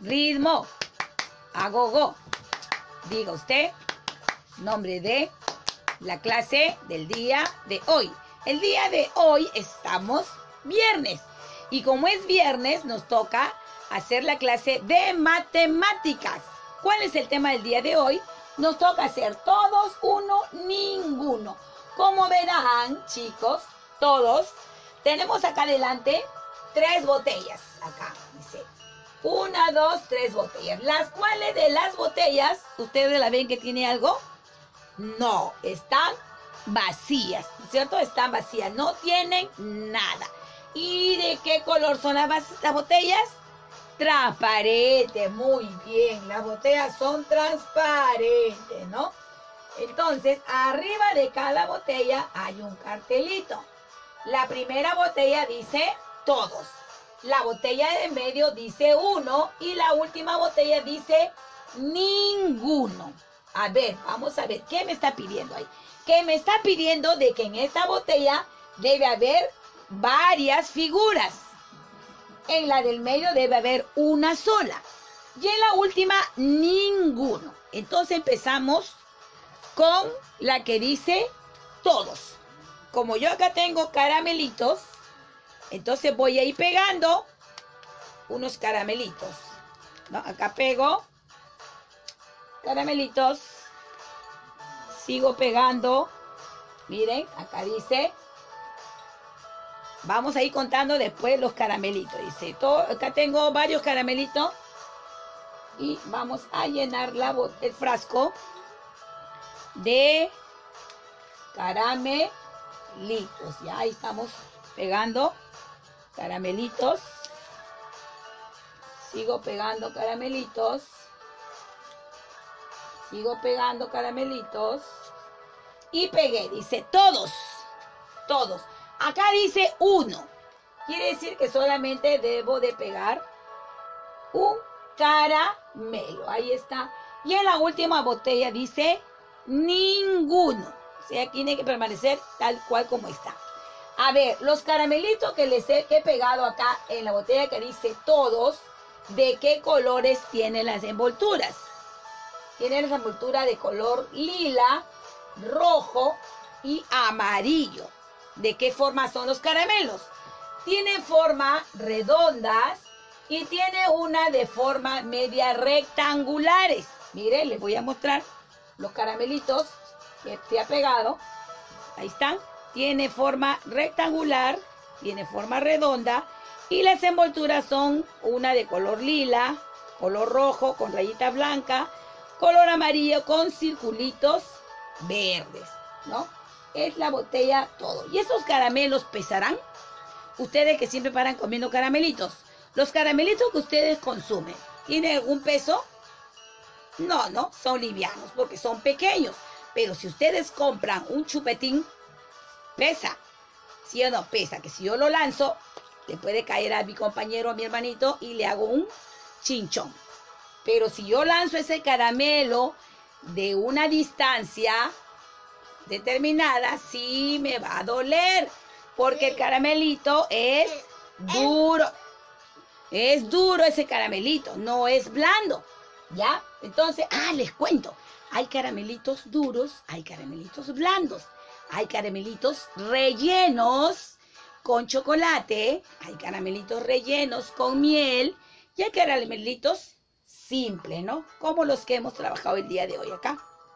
ritmo, agogo. Diga usted, nombre de la clase del día de hoy. El día de hoy estamos viernes. Y como es viernes, nos toca hacer la clase de matemáticas. ¿Cuál es el tema del día de hoy? Nos toca hacer todos, uno, ninguno. Como verán, chicos, todos, tenemos acá adelante 3 botellas. Acá dice 1, 2, 3 botellas. Las cuales de las botellas, ¿ustedes la ven que tiene algo? No, están vacías, ¿cierto? Están vacías, no tienen nada. ¿Y de qué color son las botellas? Transparente, muy bien. Las botellas son transparentes, ¿no? Entonces, arriba de cada botella hay un cartelito. La primera botella dice todos. La botella de medio dice 1 y la última botella dice ninguno. A ver, vamos a ver, ¿qué me está pidiendo ahí? Que me está pidiendo de que en esta botella debe haber varias figuras. En la del medio debe haber una sola. Y en la última, ninguno. Entonces empezamos con la que dice todos. Como yo acá tengo caramelitos, entonces voy a ir pegando unos caramelitos, ¿no? Acá pego caramelitos. Sigo pegando. Miren, acá dice. Vamos a ir contando después los caramelitos. Dice, acá tengo varios caramelitos. Y vamos a llenar el frasco de caramelitos. Ya ahí estamos pegando caramelitos. Sigo pegando caramelitos. Sigo pegando caramelitos. Y pegué. Dice todos. Todos. Acá dice 1. Quiere decir que solamente debo de pegar un caramelo. Ahí está. Y en la última botella dice ninguno. O sea, tiene que permanecer tal cual como está. A ver, los caramelitos que les he pegado acá en la botella que dice todos, ¿de qué colores tienen las envolturas? Tienen las envolturas de color lila, rojo y amarillo. ¿De qué forma son los caramelos? Tiene forma redondas y tiene una de forma media rectangulares. Miren, les voy a mostrar los caramelitos que se ha pegado. Ahí están. Tiene forma rectangular, tiene forma redonda y las envolturas son una de color lila, color rojo con rayitas blancas, color amarillo con circulitos verdes, ¿no? Es la botella todo. ¿Y esos caramelos pesarán? Ustedes que siempre paran comiendo caramelitos. ¿Los caramelitos que ustedes consumen tienen algún peso? No, no, son livianos porque son pequeños. Pero si ustedes compran un chupetín, pesa. ¿Sí o no? Pesa. Que si yo lo lanzo, le puede caer a mi compañero, a mi hermanito y le hago un chinchón. Pero si yo lanzo ese caramelo de una distancia determinada, sí me va a doler, porque el caramelito es duro. Es duro ese caramelito, no es blando, ¿ya? Entonces, les cuento, hay caramelitos duros, hay caramelitos blandos, hay caramelitos rellenos con chocolate, hay caramelitos rellenos con miel y hay caramelitos simples, ¿no? Como los que hemos trabajado el día de hoy acá.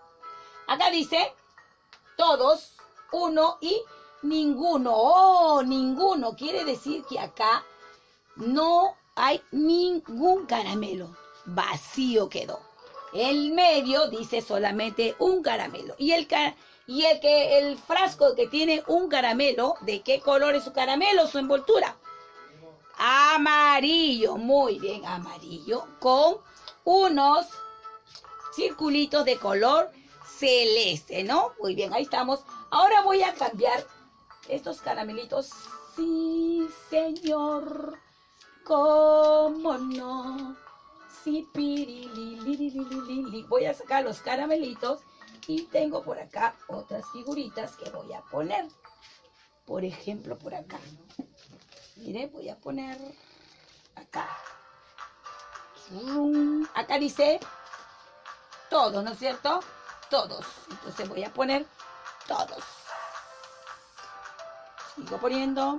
Acá dice todos, 1 y ninguno. Oh, ninguno. Quiere decir que acá no hay ningún caramelo. Vacío quedó. El medio dice solamente un caramelo. Y el frasco que tiene un caramelo, ¿de qué color es su caramelo, su envoltura? Amarillo. Muy bien, amarillo. Con unos circulitos de color celeste, ¿no? Muy bien, ahí estamos. Ahora voy a cambiar estos caramelitos. Sí, señor. ¿Cómo no? Sí, pirililililili. Voy a sacar los caramelitos y tengo por acá otras figuritas que voy a poner. Por ejemplo, por acá. Mire, voy a poner acá. Acá dice todos, ¿no es cierto? Todos. Entonces voy a poner todos. Sigo poniendo.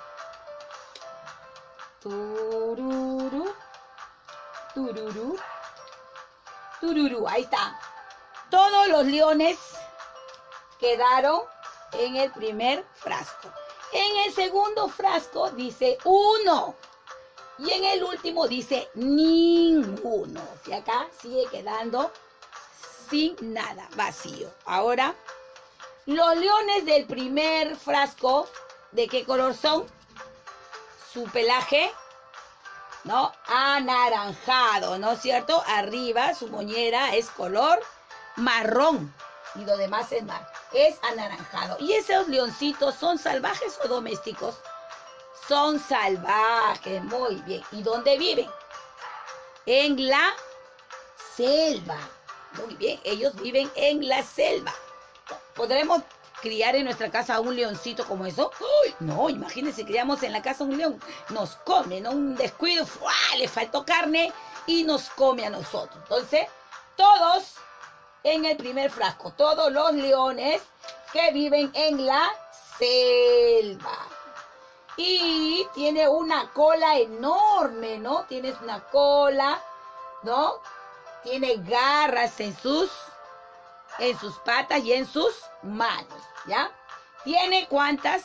Tururú. Tururú. Tururú. Ahí está. Todos los leones quedaron en el primer frasco. En el segundo frasco dice 1. Y en el último dice ninguno. Y acá sigue quedando sin nada, vacío. Ahora, los leones del primer frasco, ¿de qué color son? Su pelaje, ¿no? Anaranjado, ¿no es cierto? Arriba su moñera es color marrón y lo demás es anaranjado. ¿Y esos leoncitos son salvajes o domésticos? Son salvajes, muy bien. ¿Y dónde viven? En la selva. Muy bien, ellos viven en la selva. ¿Podremos criar en nuestra casa un leoncito como eso? ¡Uy! No, imagínense, criamos en la casa un león. Nos come, ¿no? Un descuido, ¡fua! Le faltó carne y nos come a nosotros. Entonces, todos en el primer frasco, todos los leones que viven en la selva. Y tiene una cola enorme, ¿no? Tienes una cola, ¿no? Tiene garras en sus patas y en sus manos, ¿ya? ¿Tiene cuántas?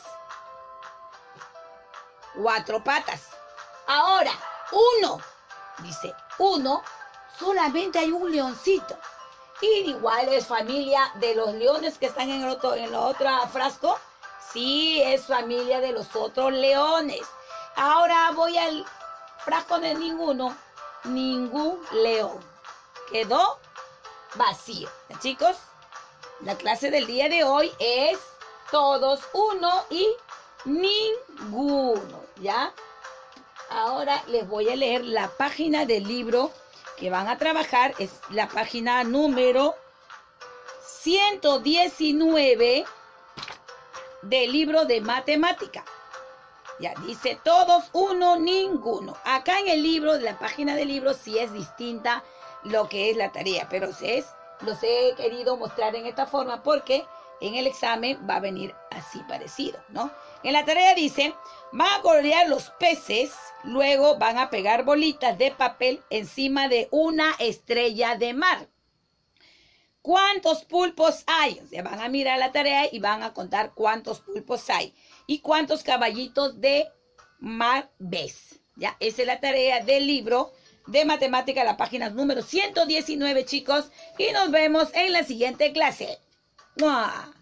4 patas. Ahora, 1, dice 1, solamente hay un leoncito. Y igual es familia de los leones que están en el otro frasco. Sí, es familia de los otros leones. Ahora voy al frasco de ninguno. Ningún león. Quedó vacío. ¿Ya, chicos? La clase del día de hoy es todos 1 y ninguno. ¿Ya? Ahora les voy a leer la página del libro que van a trabajar. Es la página número 119 del libro de matemática. Ya dice todos, 1, ninguno. Acá en el libro, de la página del libro, sí es distinta lo que es la tarea, pero los he querido mostrar en esta forma porque en el examen va a venir así parecido, ¿no? En la tarea dice, van a colorear los peces, luego van a pegar bolitas de papel encima de una estrella de mar. ¿Cuántos pulpos hay? O sea, van a mirar la tarea y van a contar cuántos pulpos hay. ¿Y cuántos caballitos de mar ves? Ya, esa es la tarea del libro de matemática, la página número 119, chicos. Y nos vemos en la siguiente clase. ¡Mua!